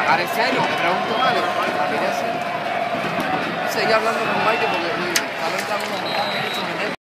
Ahora en serio, le pregunto mal. Seguí hablando con Mike porque